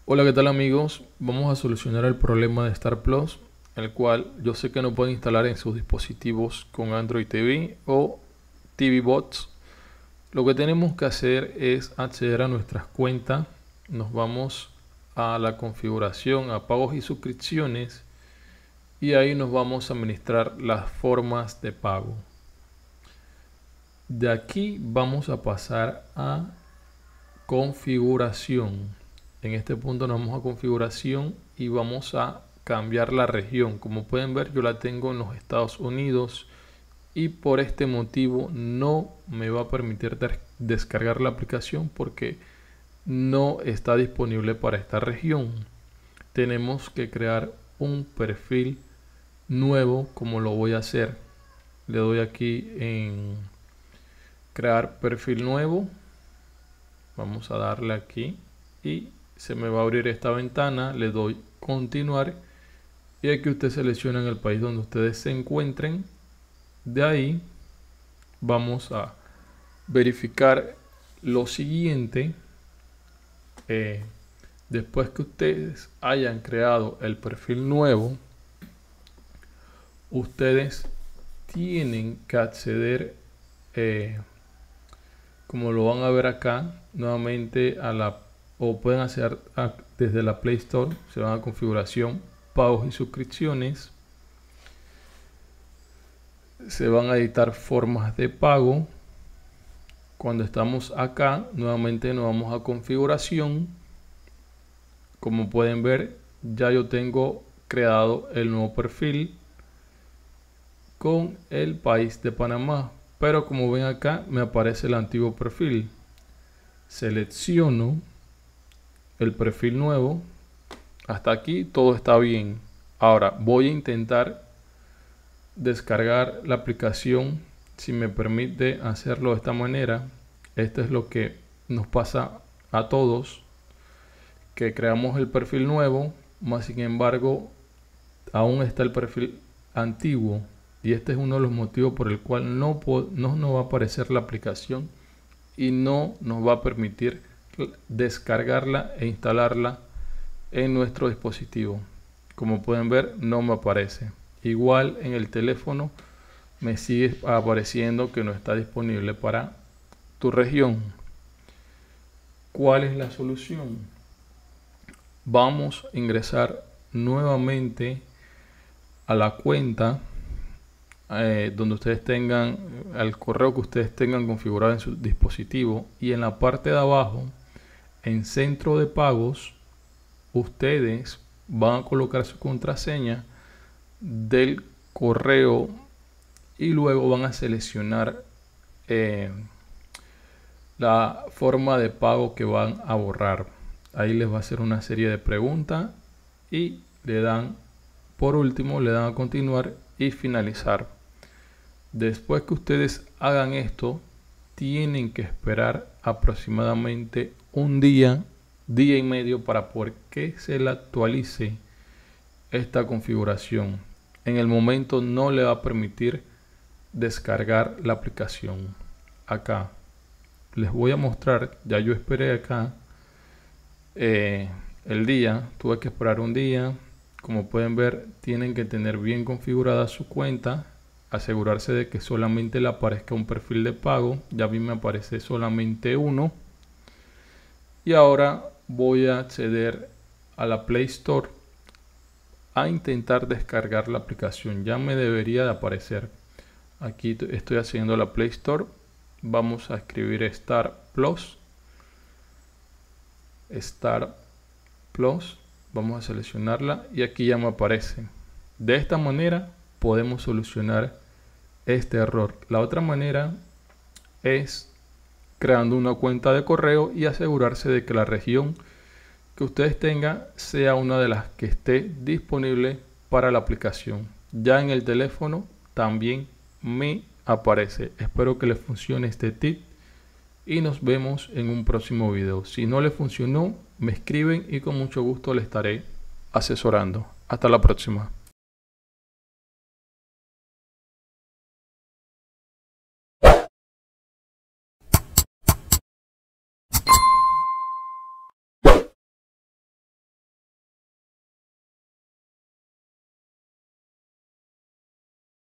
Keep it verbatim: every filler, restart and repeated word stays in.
Hola, ¿qué tal amigos? Vamos a solucionar el problema de Star Plus, el cual yo sé que no pueden instalar en sus dispositivos con Android T V o T V Bots. Lo que tenemos que hacer es acceder a nuestras cuentas. Nos vamos a la configuración, a pagos y suscripciones, y ahí nos vamos a administrar las formas de pago. De aquí vamos a pasar a configuración. En este punto nos vamos a configuración y vamos a cambiar la región. Como pueden ver, yo la tengo en los Estados Unidos y por este motivo no me va a permitir descargar la aplicación porque no está disponible para esta región. Tenemos que crear un perfil nuevo. Como lo voy a hacer, le doy aquí en crear perfil nuevo. Vamos a darle aquí y se me va a abrir esta ventana. Le doy continuar y aquí usted selecciona en el país donde ustedes se encuentren. De ahí vamos a verificar lo siguiente. Eh, después que ustedes hayan creado el perfil nuevo, ustedes tienen que acceder, eh, como lo van a ver acá, nuevamente a la, o pueden hacer a, desde la Play Store. Se van a configuración, pagos y suscripciones, se van a editar formas de pago. Cuando estamos acá, nuevamente nos vamos a configuración. Como pueden ver, ya yo tengo creado el nuevo perfil con el país de Panamá, pero como ven acá me aparece el antiguo perfil. Selecciono el perfil nuevo. Hasta aquí todo está bien. Ahora voy a intentar descargar la aplicación. Si me permite hacerlo de esta manera, esto es lo que nos pasa a todos, que creamos el perfil nuevo, más sin embargo aún está el perfil antiguo, y este es uno de los motivos por el cual no, no nos va a aparecer la aplicación y no nos va a permitir descargarla e instalarla en nuestro dispositivo. Como pueden ver, no me aparece. Igual en el teléfono me sigue apareciendo que no está disponible para tu región. ¿Cuál es la solución? Vamos a ingresar nuevamente a la cuenta eh, donde ustedes tengan, al correo que ustedes tengan configurado en su dispositivo, y en la parte de abajo, en centro de pagos, ustedes van a colocar su contraseña del correo y luego van a seleccionar eh, la forma de pago que van a borrar. Ahí les va a hacer una serie de preguntas y le dan, por último, le dan a continuar y finalizar. Después que ustedes hagan esto, tienen que esperar aproximadamente un día, día y medio para poder que se le actualice esta configuración. En el momento no le va a permitir descargar la aplicación. Acá les voy a mostrar, ya yo esperé acá eh, el día, tuve que esperar un día. Como pueden ver, tienen que tener bien configurada su cuenta, asegurarse de que solamente le aparezca un perfil de pago. Ya a mí me aparece solamente uno. Y ahora voy a acceder a la Play Store a intentar descargar la aplicación. Ya me debería de aparecer. Aquí estoy haciendo la Play Store. Vamos a escribir Star Plus. Star Plus. Vamos a seleccionarla y aquí ya me aparece. De esta manera podemos solucionar este error. La otra manera es creando una cuenta de correo y asegurarse de que la región que ustedes tengan sea una de las que esté disponible para la aplicación. Ya en el teléfono también me aparece. Espero que les funcione este tip y nos vemos en un próximo video. Si no les funcionó, me escriben y con mucho gusto les estaré asesorando. Hasta la próxima.